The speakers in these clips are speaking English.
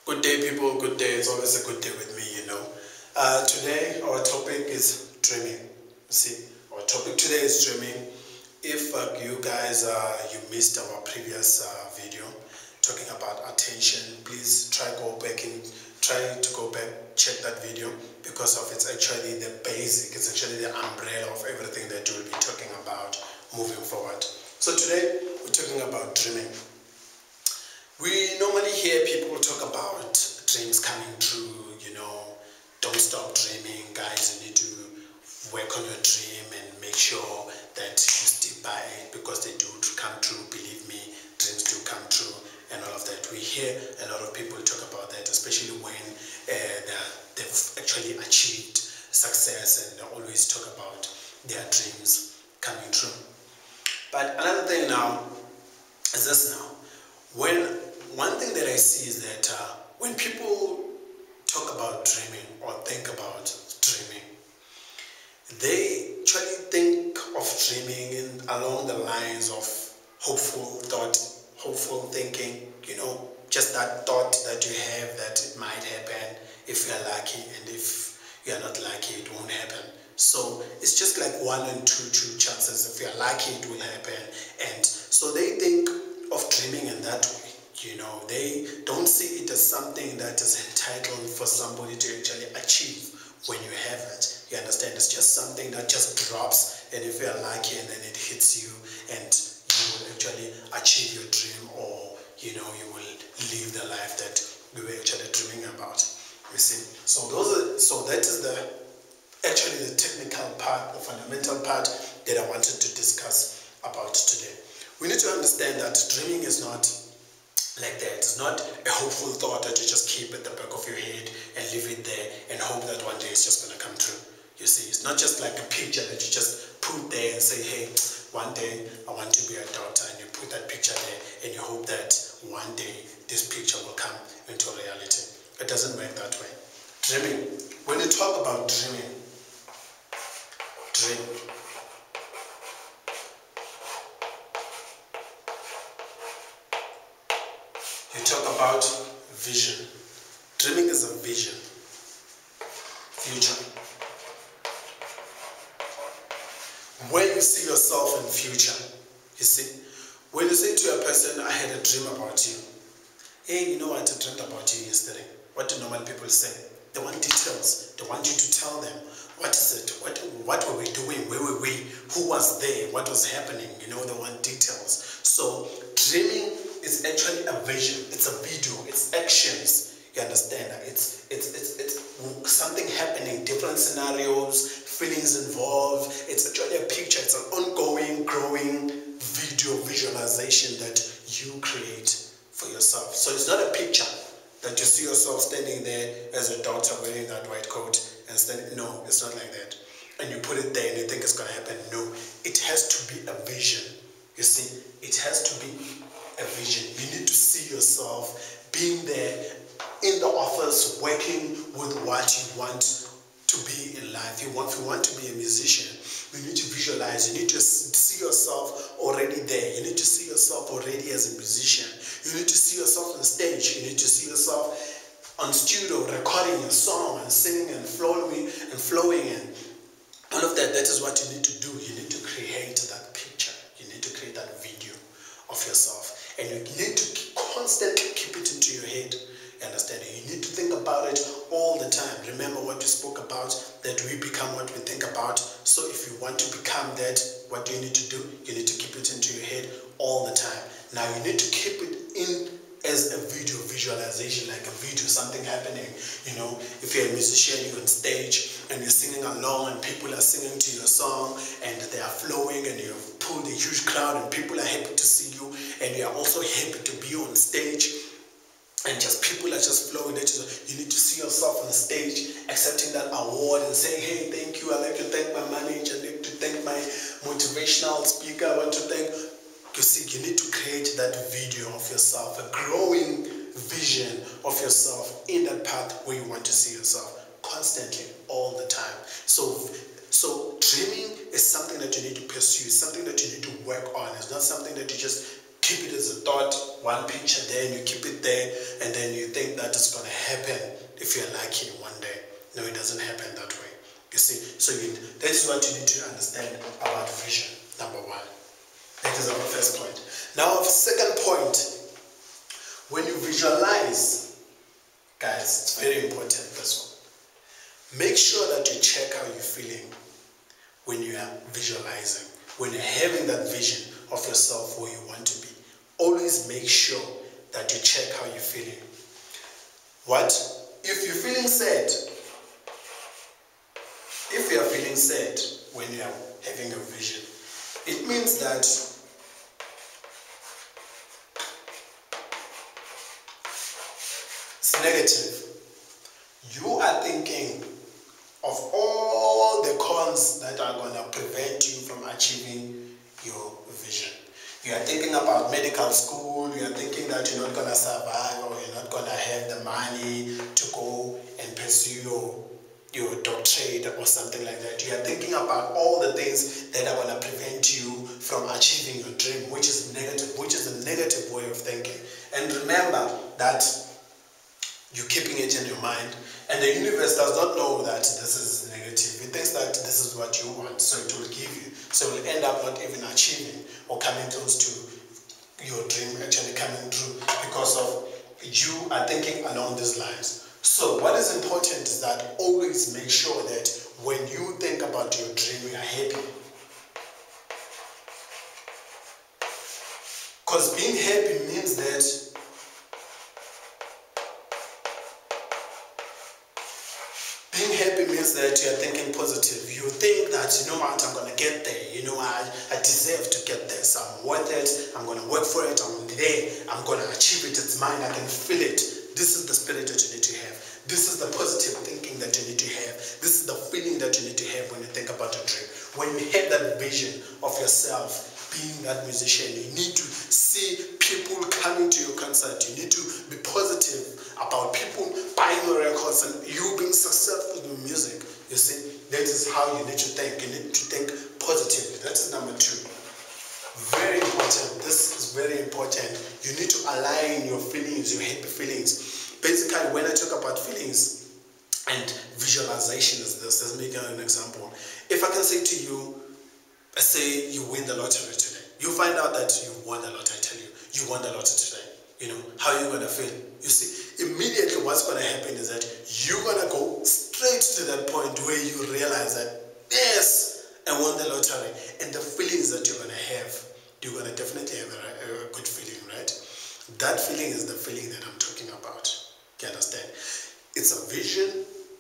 Good day, people. Good day. It's always a good day with me, Today, our topic is dreaming. See, our topic today is dreaming. If you guys you missed our previous video talking about attention, please try to go back, check that video because of it's actually the basic. It's actually the umbrella of everything that we'll be talking about moving forward. So today we're talking about dreaming. We normally hear people talk about dreams coming true, don't stop dreaming, guys, you need to work on your dream and make sure that you stick by it because they do come true, believe me, dreams do come true and all of that. We hear a lot of people talk about that, especially when they've actually achieved success, and they always talk about their dreams coming true. But another thing now is this now. One thing that I see is that when people talk about dreaming or think about dreaming, they actually think of dreaming along the lines of hopeful thought, hopeful thinking, just that thought that you have that it might happen if you're lucky, and if you're not lucky, it won't happen. So it's just like 1 and 2 chances. If you're lucky, it will happen. And so they think of dreaming in that way. They don't see it as something that is entitled for somebody to actually achieve when you have it. You understand? It's just something that just drops, and if you're lucky, and then it hits you, and you will actually achieve your dream, or you will live the life that we were actually dreaming about. You see? So that is actually the technical part, the fundamental part that I wanted to discuss about today. We need to understand that dreaming is not like that. It's not a hopeful thought that you just keep at the back of your head and leave it there and hope that one day it's just going to come true. You see, it's not just like a picture that you just put there and say, hey, one day I want to be a doctor, and you put that picture there and you hope that one day this picture will come into reality. It doesn't work that way. Dreaming. When you talk about dreaming, you talk about vision. Dreaming is a vision. Future. When you see yourself in future, you see, when you say to a person, I had a dream about you. Hey, you know what, I dreamed about you yesterday. What do normal people say? They want details. They want you to tell them. What is it? What were we doing? Where were we? Who was there? What was happening? They want details. So dreaming is actually a vision. It's a video. It's actions. You understand? It's something happening, different scenarios, feelings involved. It's actually a picture. It's an ongoing, growing video visualization that you create for yourself. So it's not a picture that you see yourself standing there as a doctor wearing that white coat and standing. No, it's not like that. And you put it there and you think it's going to happen. No, it has to be a vision. You see, it has to be a vision. You need to see yourself being there in the office, working with what you want to be in life. If you want to be a musician, you need to visualize. You need to see yourself already there. You need to see yourself already as a musician. You need to see yourself on stage. You need to see yourself on studio recording your song and singing and flowing and all of that. That is what you need to do. You need to create that picture. You need to create that video of yourself, and you need to constantly keep it into your head. You understand? You need to think about it all the time. Remember what we spoke about, that we become what we think about. So if you want to become that, what do you need to do? You need to keep it into your head all the time. Now you need to keep it in as a video visualization, like a video, something happening. If you're a musician, you're on stage and you're singing along and people are singing to your song and they are flowing and you've pulled a huge crowd and people are happy to see you and you're also happy to be on stage. And just people are just flowing. You need to see yourself on stage accepting that award and saying, hey, thank you. I'd like to thank my manager. I'd like to thank my motivational speaker. I want to thank. You see, you need to create that video of yourself, a growing vision of yourself in that path where you want to see yourself constantly, all the time. So dreaming is something that you need to pursue. It's something that you need to work on. It's not something that you just keep it as a thought, one picture there, and you keep it there, and then you think that it's going to happen if you're lucky one day. No, it doesn't happen that way. You see, so that is what you need to understand about vision, number one. That is our first point. Now, our second point, when you visualize, guys, it's very important, this one. Make sure that you check how you're feeling when you are visualizing, when you're having that vision of yourself where you want to be. Always make sure that you check how you're feeling. What? If you're feeling sad, if you are feeling sad when you are having a vision, it means that it's negative. You are thinking of all the cons that are going to prevent you from achieving your vision. You are thinking about medical school, you are thinking that you're not going to survive, or you're not going to have the money to go and pursue your doctorate or something like that. You are thinking about all the things that are going to prevent you from achieving your dream, which is negative, which is a negative way of thinking. And remember that you're keeping it in your mind, and the universe does not know that this is negative. It thinks that this is what you want, so it will give you. So it will end up not even achieving or coming close to your dream actually coming true, because of you are thinking along these lines. So what is important is that always make sure that when you think about your dream, you are happy. Because being happy means that you are thinking positive. You think that, you know what, I'm going to get there. You know, I deserve to get there. So I'm worth it. I'm going to work for it. I'm there. I'm going to achieve it. It's mine. I can feel it. This is the spirit that you need to have. This is the positive thinking that you need to have. This is the feeling that you need to have when you think about a dream. When you have that vision of yourself being that musician, you need to see people coming to your concert. You need to be positive about people buying your records and you being successful in music. You see, that is how you need to think. You need to think positively. That is number two. Very important. This is very important. You need to align your feelings, your happy feelings. Basically, when I talk about feelings and visualization is this. Let's make an example. If I can say to you, say you win the lottery today. You find out that you won the lottery. I tell you, you won the lottery today. You know, how are you going to feel? You see, immediately what's going to happen is that you're going to go straight to that point where you realize that, yes, I won the lottery. And the feelings that you're going to have, you're going to definitely have a good feeling, right? That feeling is the feeling that I'm talking about. You understand? It's a vision,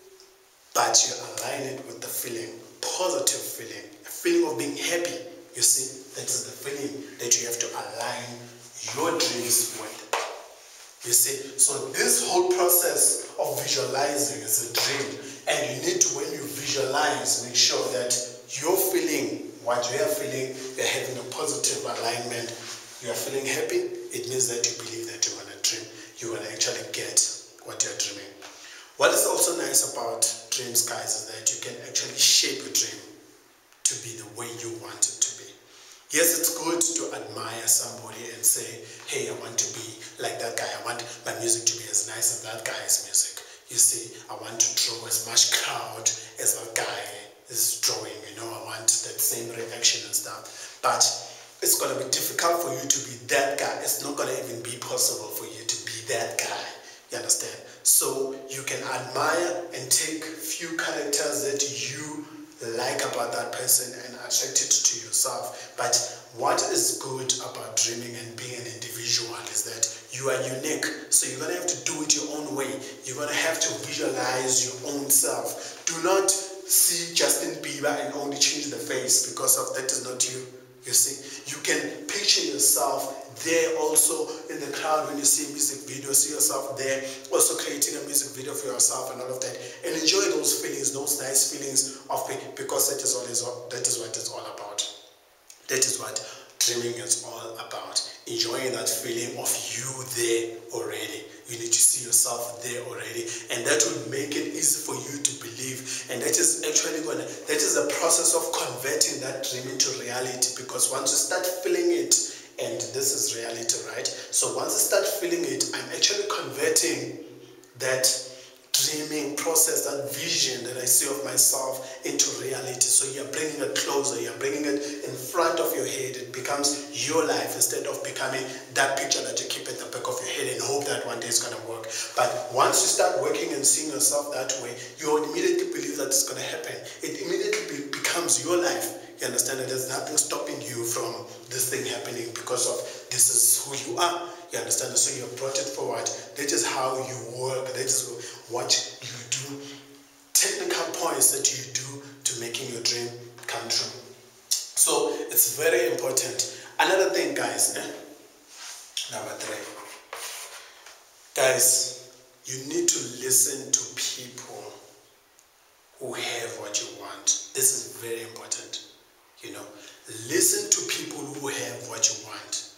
but you align it with the feeling, positive feeling, a feeling of being happy. You see, that is the feeling that you have to align your dreams with. You see, so this whole process of visualizing is a dream, and you need to, when you visualize, make sure that you're feeling what you are feeling, you're having a positive alignment, you are feeling happy. It means that you believe that you're going to dream, you're going to actually get what you're dreaming. What is also nice about dreams, guys, is that you can actually shape your dream to be the way you want it to be. Yes, it's good to admire somebody and say, hey, I want to be like that guy. I want my music to be as nice as that guy's music. You see, I want to draw as much crowd as that guy is drawing. You know, I want that same reaction and stuff. But it's going to be difficult for you to be that guy. It's not going to even be possible for you to be that guy. You understand? So you can admire and take few characters that you like about that person and attract it to yourself. But what is good about dreaming and being an individual is that you are unique. So you're going to have to do it your own way. You're going to have to visualize your own self. Do not see Justin Bieber and only change the face, because of that is not you. You see, you can picture yourself there also in the crowd when you see a music video, see yourself there, also creating a music video for yourself and all of that, and enjoy those feelings, those nice feelings of it, because that is what it's all about. That is what dreaming is all about. Enjoying that feeling of you there already. You need to see yourself there already, and that will make it easy for you to believe. And that is actually that is a process of converting that dream into reality, because once you start feeling it and this is reality, right? So once I start feeling it, I'm actually converting that dreaming process, that vision that I see of myself into reality. So you're bringing it closer, you're bringing it in front of your head. It becomes your life instead of becoming that picture that you keep at the back of your head and hope that one day it's going to work. But once you start working and seeing yourself that way, you immediately believe that it's going to happen. It immediately becomes your life. You understand that there's nothing stopping you from this thing happening because of this is who you are. You understand? So you brought it forward. That is how you work. That is what you do. Technical points that you do to making your dream come true. So it's very important. Another thing, guys, number 3. Guys, you need to listen to people who have what you want. This is very important. Listen to people who have what you want.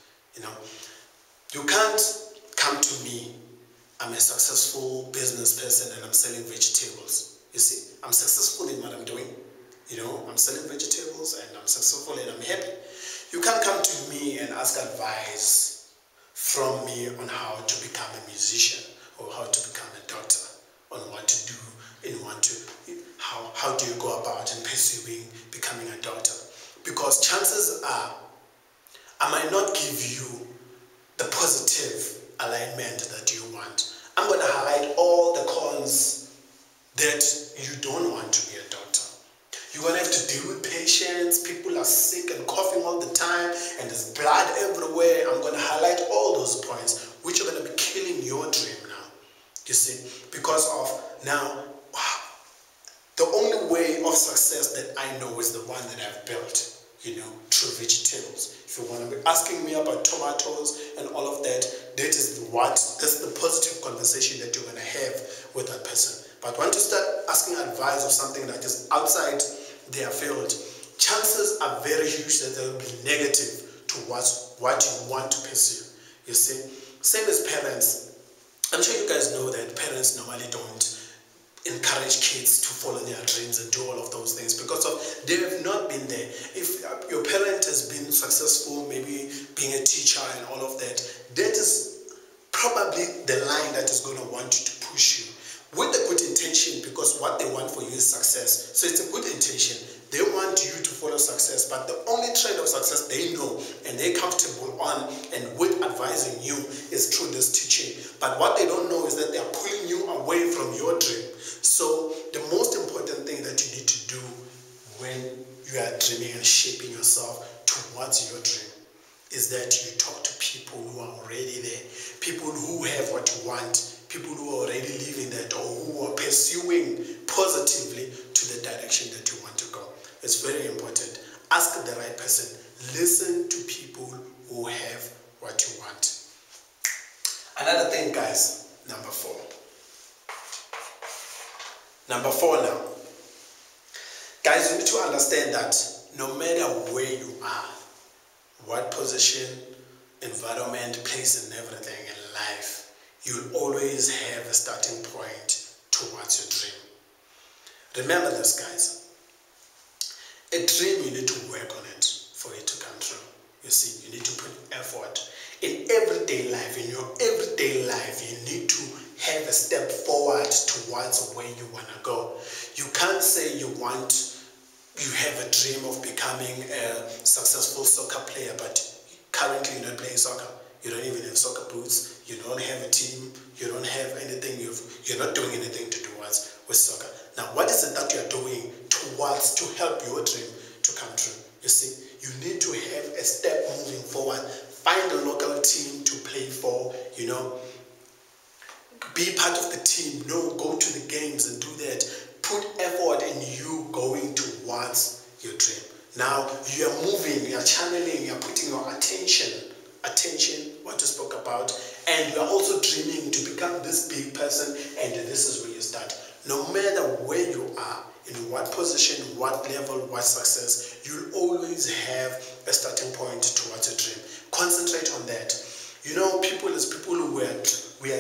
You can't come to me. I'm a successful business person and I'm selling vegetables. You see, I'm successful in what I'm doing. I'm selling vegetables and I'm successful and I'm happy. You can't come to me and ask advice from me on how to become a musician or how to become a doctor, on what to do and how do you go about in pursuing becoming a doctor. Because chances are, I might not give you the positive alignment that you want. I'm going to highlight all the cons that you don't want to be a doctor. You're going to have to deal with patients. People are sick and coughing all the time and there's blood everywhere. I'm going to highlight all those points which are going to be killing your dream now. You see, because of now, the only way of success that I know is the one that I've built, through vegetables. If you want to be asking me about tomatoes and all of that, that's the positive conversation that you're going to have with that person. But once you start asking advice of something that is outside their field, chances are very huge that they will be negative towards what you want to pursue. You see, same as parents. I'm sure you guys know that parents normally don't encourage kids to follow their dreams and do all of those things because they have not been there. If your parent has been successful, maybe being a teacher and all of that, that is probably the line that is going to want you to push you with a good intention, because what they want for you is success. So it's a good intention. They want you to follow success, but the only trend of success they know and they're comfortable on and with advising you is through this teaching. But what they don't know is that they are pulling you away from your dream. So the most important thing that you need to do when you are dreaming and shaping yourself towards your dream is that you talk to people who are already there, people who have what you want, people who are already living that or who are pursuing positively to the direction that you want to go. It's very important. Ask the right person. Listen to people who have what you want. Another thing, guys, number 4. Number 4 now. Guys, you need to understand that no matter where you are, what position, environment, place and everything in life, you'll always have a starting point towards your dream. Remember this, guys. A dream, you need to work on it for it to come true. You see, you need to put effort. In everyday life, in your everyday life, you need to have a step forward towards where you want to go. You can't say you have a dream of becoming a successful soccer player, but currently you're not playing soccer. You don't even have soccer boots. You don't have a team. You don't have anything. You're not doing anything to do with soccer. Now, what is it that you're doing towards to help your dream to come true? You see, you need to have a step moving forward. Find a local team to play for, be part of the team. Go to the games and do that. Put effort in you going towards your dream. Now, you are moving, you are channeling, you are putting your attention, what you spoke about, and you are also dreaming to become this big person, and this is where you start. No matter where you are, in what position, what level, what success, you'll always have a starting point towards a dream. Concentrate on that. People who we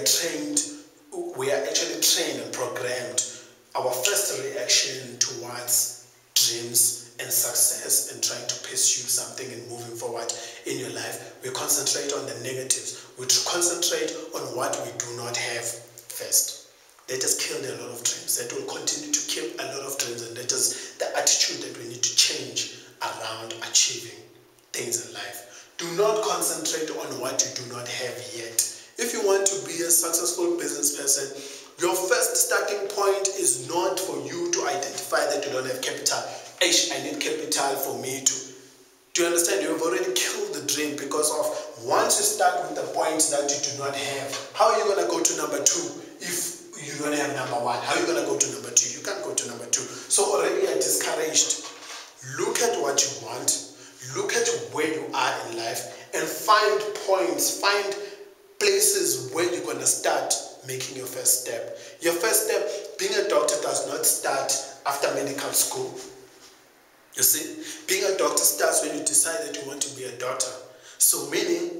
are actually trained and programmed. Our first reaction towards dreams and success and trying to pursue something and moving forward in your life, we concentrate on the negatives. We concentrate on what we do not have first. That has killed a lot of dreams. That will continue to kill a lot of dreams, and that is the attitude that we need to change around achieving things in life. Do not concentrate on what you do not have yet. If you want to be a successful business person, your first starting point is not for you to identify that you don't have capital. I need capital for me to. Do you understand? You have already killed the dream, because of once you start with the points that you do not have, how are you going to go to number 2 if you don't have number 1? How are you going to go to number 2? You can't go to number 2. So already you're discouraged. Look at what you want. Look at where you are in life and find points, find places where you're going to start making your first step. Your first step, being a doctor, does not start after medical school. You see, being a doctor starts when you decide that you want to be a doctor. So meaning,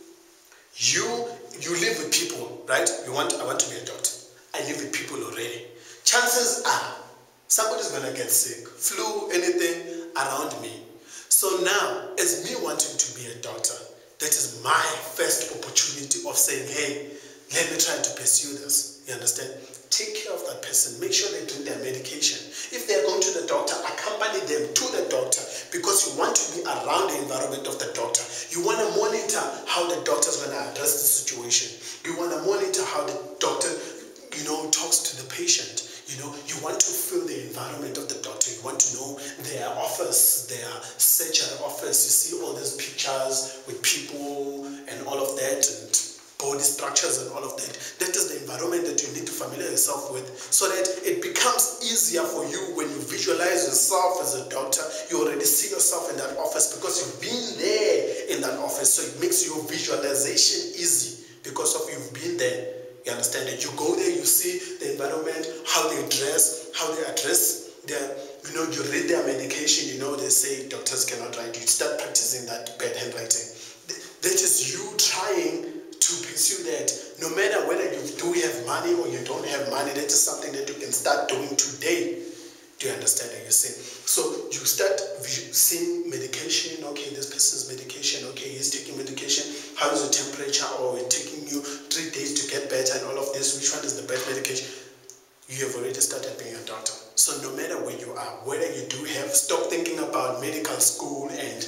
you live with people, right? I want to be a doctor. I live with people already. Chances are, somebody's going to get sick, flu, anything around me. So now, as me wanting to be a doctor, that is my first opportunity of saying, hey, let me try to pursue this. You understand? Take care of that person. Make sure they drink their medication. If they're going to the doctor, accompany them to the doctor, because you want to be around the environment of the doctor. You want to monitor how the doctor is going to address the situation. You want to monitor how the doctor, talks to the patient. You want to feel the environment of the doctor. You want to know their office, their surgery office. You see all these pictures with people and all of that, and body structures and all of that. That is the environment that you need to familiarize yourself with, so that it becomes easier for you when you visualize yourself as a doctor. You already see yourself in that office because you've been there in that office. So it makes your visualization easy because of you've been there. You understand that you go there, you see the environment, how they dress, how they address their, you read their medication. They say doctors cannot write. You start practicing that bad handwriting. That is you trying to pursue that. No matter whether you do have money or you don't have money, that is something that you can start doing today. Do you understand what you see? So you start seeing medication. Okay, this person's medication. Okay, he's taking medication. How is the temperature? Or it's taking you 3 days to get better and all of this. Which one is the best medication? You have already started being a doctor. So no matter where you are, whether you do have, stop thinking about medical school and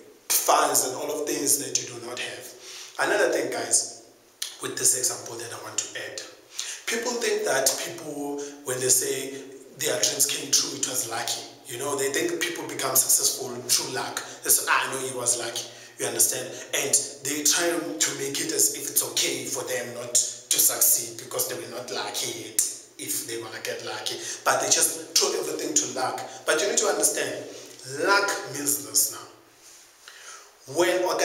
funds and all of things that you do not have. Another thing, guys, with this example that I want to add. People think that people, when they say their dreams came true, it was lucky. They think people become successful through luck. They say, I know he was lucky. You understand? And they try to make it as if it's okay for them not to succeed because they were not lucky if they want to get lucky. But they just throw everything to luck. But you need to understand, luck means this now. When you're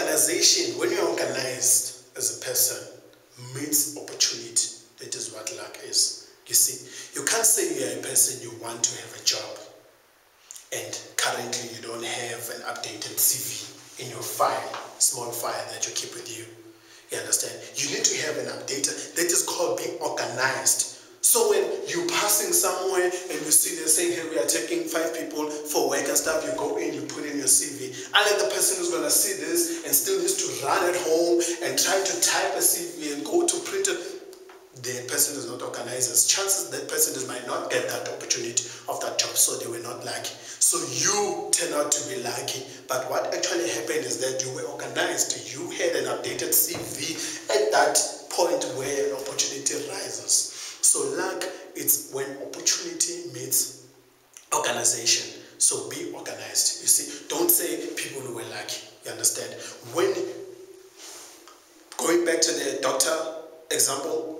organized as a person, means opportunity. That is what luck is. You see, you can't say you're a person, you want to have a job, and currently you don't have an updated CV in your file, small file that you keep with you. You understand? You need to have an updated, that is called being organized. So when you're passing somewhere and you see they're saying, hey, we are taking 5 people for work and stuff, you go in, you put in your CV. Unlike the person who's going to see this and still needs to run at home and try to type a CV and go to print it, the person is not organized. Chances that person might not get that opportunity of that job, so they were not lucky. So you turn out to be lucky. But what actually happened is that you were organized. You had an updated CV at that point where an opportunity rises. So luck, it's when opportunity meets organization. So be organized. You see, don't say people who were lucky. You understand? When going back to the doctor example,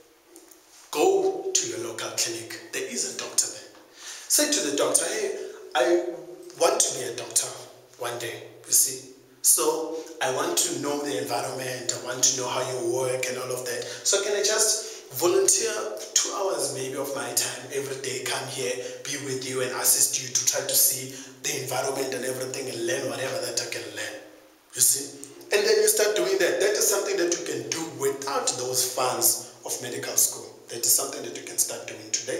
go to your local clinic. There is a doctor there. Say to the doctor, hey, I want to be a doctor one day, you see. So I want to know the environment. I want to know how you work and all of that. So can I just volunteer 2 hours maybe of my time every day, come here, be with you and assist you to try to see the environment and everything and learn whatever that I can learn, you see. And then you start doing that. That is something that you can do without those funds of medical school. That is something that you can start doing today. I'm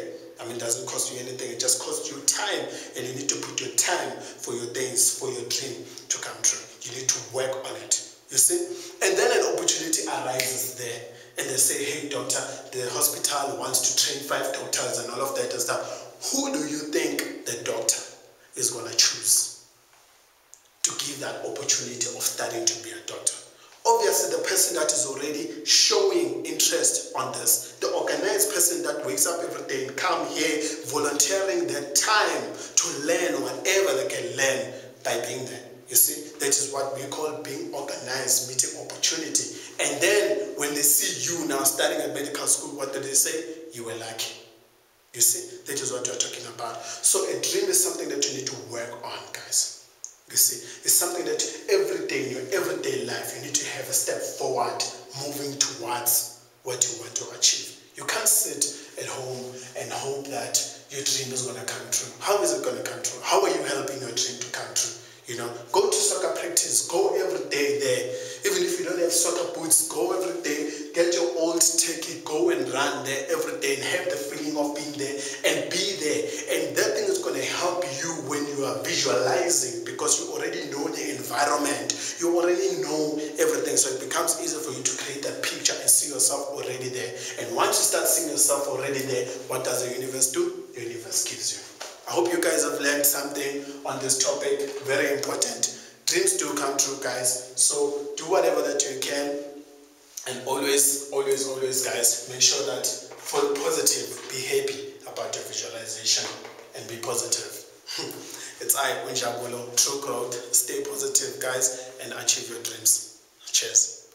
it doesn't cost you anything. It just costs you time, and you need to put your time for your things, for your dream to come true. You need to work on it, you see. And then an opportunity arises there, and they say, hey doctor, the hospital wants to train 5 doctors and all of that and stuff. Who do you think the doctor is going to choose to give that opportunity of studying to be a doctor? Obviously, the person that is already showing interest on this, the organized person that wakes up every day and come here volunteering their time to learn whatever they can learn by being there. You see, that is what we call being organized, meeting opportunity. And then when they see you now studying at medical school, what do they say? You were lucky. You see, that is what you're talking about. So a dream is something that you need to work on, guys. You see, it's something that every day in your everyday life, you need to have a step forward, moving towards what you want to achieve. You can't sit at home and hope that your dream is going to come true. How is it going to come true? How are you helping your dream to come true? You know, go to soccer practice, go every day there. Even if you don't have soccer boots, go every day, get your old sticky, go and run there every day and have the feeling of being there and be there. And that thing is going to help you when you are visualizing, because you already know the environment. You already know everything. So it becomes easier for you to create that picture and see yourself already there. And once you start seeing yourself already there, what does the universe do? The universe gives you. I hope you guys have learned something on this topic. Very important. Dreams do come true, guys. So do whatever that you can. And always, always, always, guys, make sure that for the positive, be happy about your visualization and be positive. It's I, Unjabulo, True Growth. Stay positive, guys, and achieve your dreams. Cheers.